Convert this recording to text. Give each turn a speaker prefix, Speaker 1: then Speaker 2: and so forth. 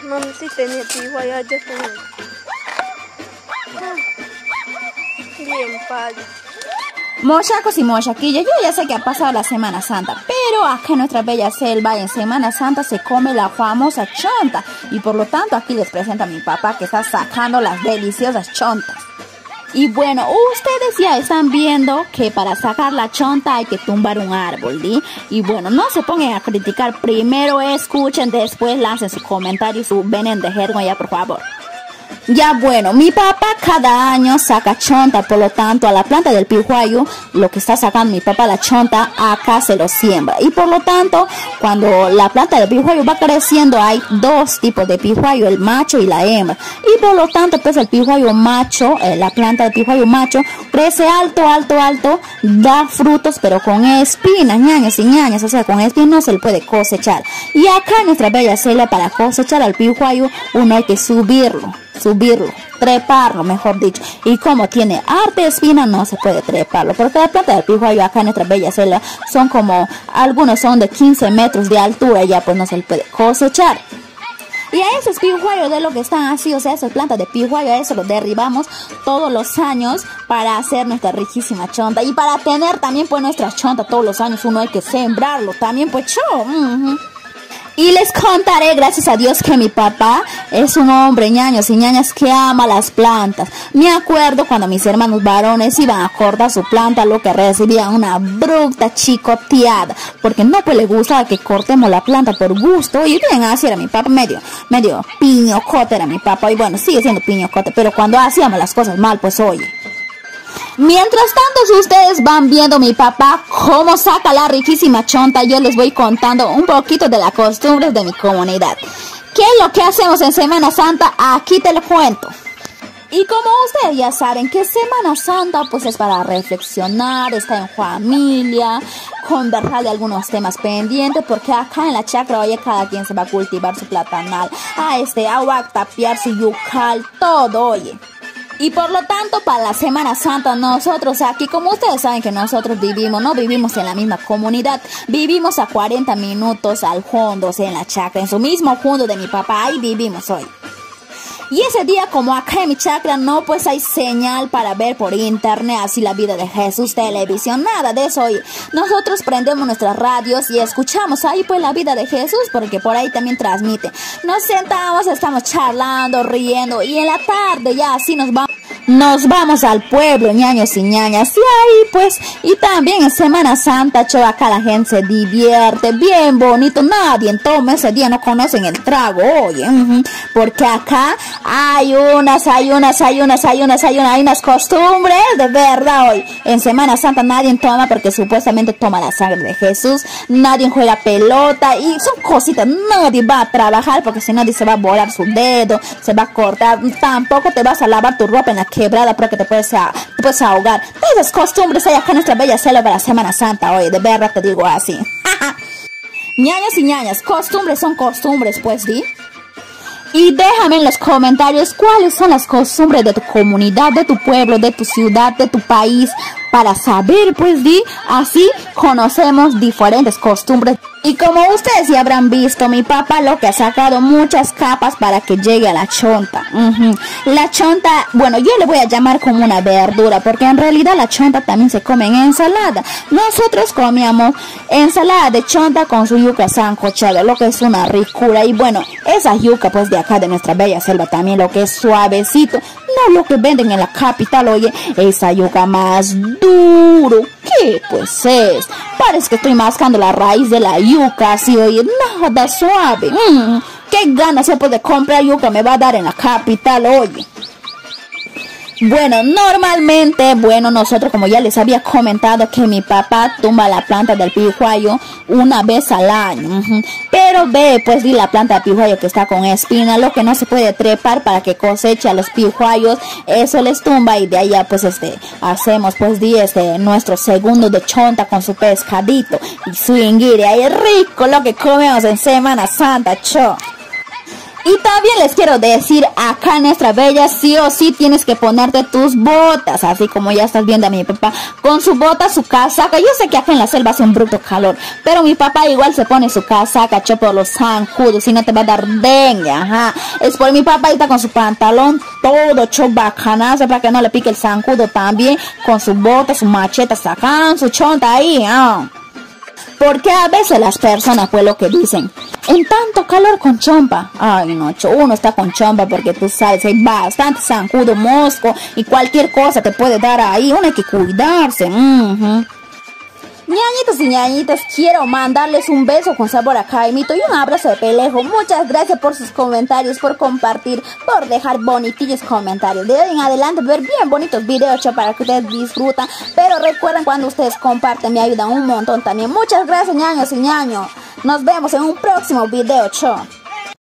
Speaker 1: No sí tenía pihuayo, ya tenía. Bien padre.
Speaker 2: Mochacos y mochaquillas, yo ya sé que ha pasado la Semana Santa, pero acá en nuestra bella selva en Semana Santa se come la famosa chonta y por lo tanto aquí les presento a mi papá que está sacando las deliciosas chontas. Y bueno, ustedes ya están viendo que para sacar la chonta hay que tumbar un árbol, ¿sí? Y bueno, no se pongan a criticar, primero escuchen, después lancen su comentario y su veneno de jergo ya, por favor. Ya bueno, mi papá cada año saca chonta, por lo tanto a la planta del pihuayo, lo que está sacando mi papá la chonta, acá se lo siembra. Y por lo tanto, cuando la planta del pihuayo va creciendo, hay dos tipos de pihuayo, el macho y la hembra. Y por lo tanto, pues el pihuayo macho, la planta del pihuayo macho, crece alto, alto, alto, da frutos, pero con espinas, ñañas y ñañas, o sea, con espinas no se le puede cosechar. Y acá en nuestra bella selva, para cosechar al pihuayo, uno hay que subirlo, treparlo, mejor dicho. Y como tiene harta espina, no se puede treparlo, porque la planta del pihuayo acá en nuestra bella selva son como, algunos son de 15 metros de altura, y ya pues no se le puede cosechar. Y a esos pihuayos de lo que están así, o sea, esas plantas de pihuayo, a eso lo derribamos todos los años para hacer nuestra riquísima chonta. Y para tener también pues nuestra chonta todos los años, uno hay que sembrarlo también pues Y les contaré, gracias a Dios, que mi papá es un hombre, ñaños y ñañas, que ama las plantas. Me acuerdo cuando mis hermanos varones iban a cortar su planta, lo que recibían una bruta chicoteada, porque no pues le gustaba que cortemos la planta por gusto. Y bien, así era mi papá, medio piñocote era mi papá, y bueno, sigue siendo piñocote, pero cuando hacíamos las cosas mal, pues oye. Mientras tanto, si ustedes van viendo mi papá cómo saca la riquísima chonta, yo les voy contando un poquito de las costumbres de mi comunidad. ¿Qué es lo que hacemos en Semana Santa? Aquí te lo cuento. Y como ustedes ya saben que Semana Santa pues es para reflexionar, estar en familia, conversar de algunos temas pendientes, porque acá en la chacra, oye, cada quien se va a cultivar su platanal, agua, tapiar su yucal, todo, oye. Y por lo tanto, para la Semana Santa, nosotros aquí, como ustedes saben que nosotros no vivimos en la misma comunidad, vivimos a 40 minutos al fondo, o sea, en la chacra, en su mismo fondo de mi papá, ahí vivimos hoy. Y ese día, como acá en mi chacra no pues hay señal para ver por internet así la vida de Jesús, televisión, nada de eso. Y nosotros prendemos nuestras radios y escuchamos ahí pues la vida de Jesús, porque por ahí también transmite. Nos sentamos, estamos charlando, riendo, y en la tarde ya así nos vamos al pueblo, ñaños y ñañas, y ahí pues, y también en Semana Santa, acá la gente se divierte, bien bonito, nadie toma ese día, no conocen el trago, oye, porque acá hay unas costumbres, de verdad, hoy, en Semana Santa nadie toma, porque supuestamente toma la sangre de Jesús, nadie juega pelota, y son cositas, nadie va a trabajar, porque si nadie se va a volar su dedo, se va a cortar, tampoco te vas a lavar tu ropa en la quebrada porque te puedes ahogar. Esas costumbres hay acá en nuestra bella selva para la Semana Santa, oye, de verdad te digo así. Ñañas y ñañas, costumbres son costumbres, pues, ¿sí? Y déjame en los comentarios cuáles son las costumbres de tu comunidad, de tu pueblo, de tu ciudad, de tu país, para saber, pues, así conocemos diferentes costumbres. Y como ustedes ya habrán visto, mi papá lo que ha sacado muchas capas para que llegue a la chonta. La chonta, bueno, yo le voy a llamar como una verdura, porque en realidad la chonta también se come en ensalada. Nosotros comíamos ensalada de chonta con su yuca sancochada, lo que es una ricura. Y bueno, esa yuca pues de acá de nuestra bella selva también, lo que es suavecito, no lo que venden en la capital, oye, esa yuca más duro. ¿Qué pues es? Parece que estoy mascando la raíz de la yuca, así, oye, nada suave. ¿Qué ganas se puede comprar yuca me va a dar en la capital, oye? Bueno, normalmente, nosotros, como ya les había comentado, que mi papá tumba la planta del pihuayo una vez al año. Pero ve, pues, la planta del pihuayo que está con espina, lo que no se puede trepar para que coseche a los pihuayos, eso les tumba, y de allá, pues, hacemos, pues, nuestro segundo de chonta con su pescadito y su inguire. Ahí es rico lo que comemos en Semana Santa, cho. Y también les quiero decir, acá en nuestra bella sí o sí tienes que ponerte tus botas, así como ya estás viendo a mi papá con su bota, su casaca. Yo sé que acá en la selva hace un bruto calor, pero mi papá igual se pone su casaca, por los zancudos, si no te va a dar dengue, ajá. Es por mi papá está con su pantalón todo bacanazo para que no le pique el zancudo también, con su bota, su macheta, sacan su chonta ahí, ah. Porque a veces las personas, pues lo que dicen, en tanto calor con chompa. Ay, no, uno está con chompa porque tú sabes, hay bastante zancudo, mosco y cualquier cosa te puede dar ahí. Uno hay que cuidarse. Ñañitos y ñañitas, quiero mandarles un beso con sabor a Jaimito y un abrazo de pelejo. Muchas gracias por sus comentarios, por compartir, por dejar bonitillos comentarios. De hoy en adelante ver bien bonitos videos, para que ustedes disfrutan. Pero recuerden, cuando ustedes comparten me ayudan un montón también. Muchas gracias, ñaños y ñaños. Nos vemos en un próximo video,